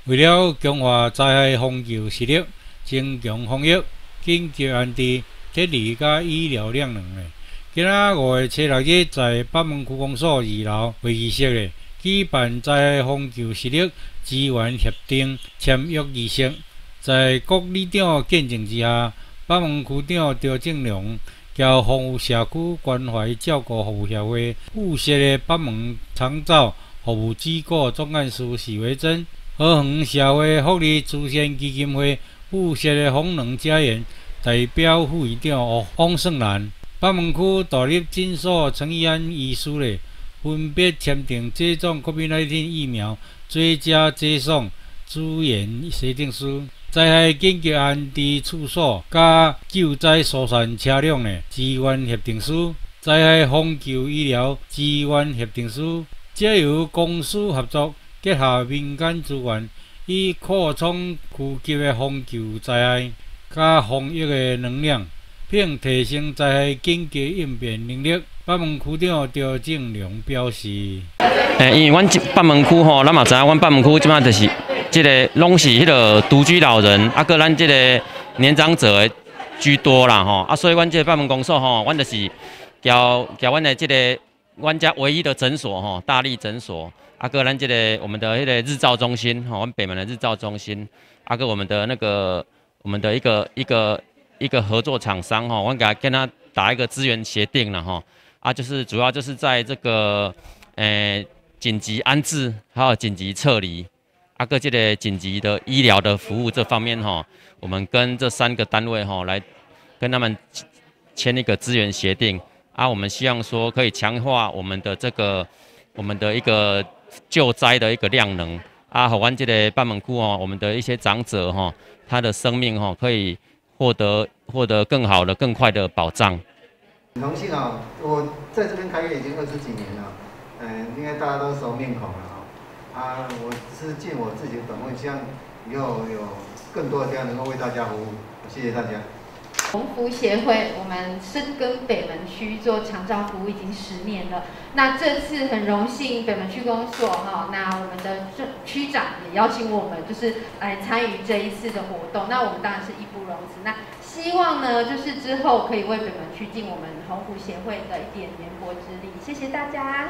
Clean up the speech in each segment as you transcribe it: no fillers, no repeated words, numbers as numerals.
为了强化灾害防救实力，增强防疫、紧急安置、铁力甲医疗量能咧。今仔5月7、6日，在北门区公所2楼会议室咧，举办灾害防救实力支援协定签约仪式。在各里长见证之下，北门区长赵正良交防务社区关怀照顾服务协会附设的北门长照服务机构总干事许维珍，和恒社会福利慈善基金会附设的风能家园代表副院长汪胜兰。北门区大立诊所陈义安医师咧，分别签订接种 COVID-19 疫苗最佳接送资源协定书、灾害紧急安置处所甲救灾疏散车辆的支援协定书、灾害防救医疗支援协定书，借由公私合作，结合民间资源，以扩充区级的防救灾害甲防疫的能量，并提升灾害紧急应变能力。北门区长赵正良表示： 因为阮北门区吼，咱嘛知影，阮北门区即摆就是即个拢是迄个独居老人，个咱即个年长者的居多啦吼，所以阮即个北门公所吼，阮就是交阮的即个阮家唯一的诊所吼，大力诊所，个咱即个我们的迄个日照中心吼，阮北门的日照中心，个我们的那个我们的一个合作厂商吼，阮跟他打一个资源协定了吼。就是主要就是在这个紧急安置还有紧急撤离，各这个紧急的医疗的服务这方面哈，我们跟这3个单位哈来跟他们签一个资源协定我们希望说可以强化我们的一个救灾的一个量能好阮这个北门区我们的一些长者他的生命可以获得更好的、更快的保障。 很荣幸我在这边开业已经20几年了，应该大家都熟面孔了我是尽我自己的本分，希望以后有更多的地方能够为大家服务，谢谢大家。 鸿福协会，我们深耕北门区做长照服务已经10年了。那这次很荣幸，北门区公所那我们的区长也邀请我们，就是来参与这一次的活动。那我们当然是义不容辞。那希望呢，就是之后可以为北门区尽我们鸿福协会的一点绵薄之力。谢谢大家。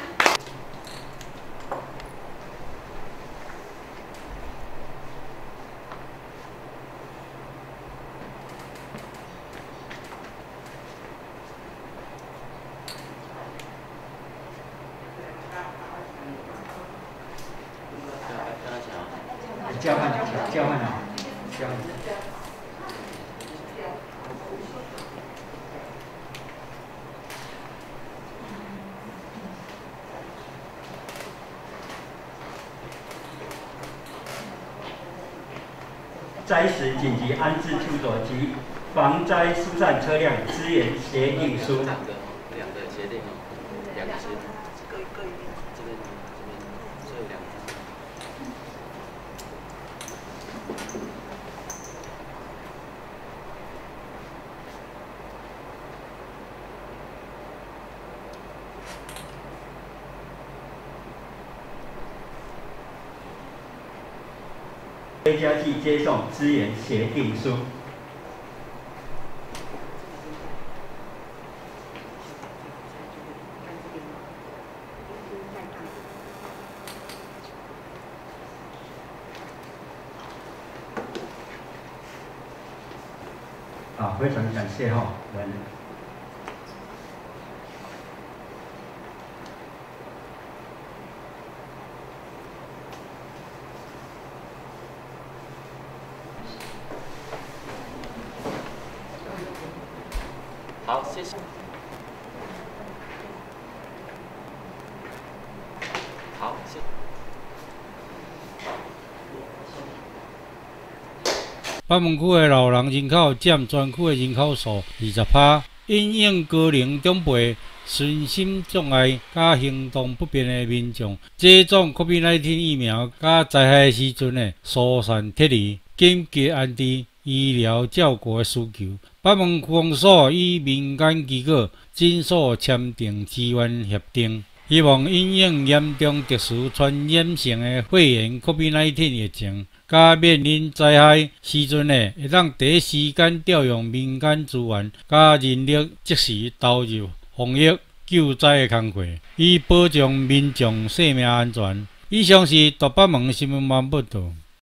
交换灾时紧急安置处所及防灾疏散车辆资源协定书。 两个协定2个协定，各一边，这边所有2个。 追加剂接送资源协定书。非常感谢我们。 好，谢谢。好，谢谢。 北门区的老人人口占全区的人口数20%，因应高龄长辈、身心障碍甲行动不便的民众接种 COVID-19 疫苗，甲灾害时阵的疏散撤离、紧急安置、医疗照顾的需求。北门区公所与民间机构诊所签订支援协定，希望因应严重特殊传染性的肺炎 COVID-19 疫情， 甲面临灾害时阵会当第一时间调用民间资源，甲人力即时投入防疫救灾的工作，以保障民众生命安全。以上是大北门新闻网报道。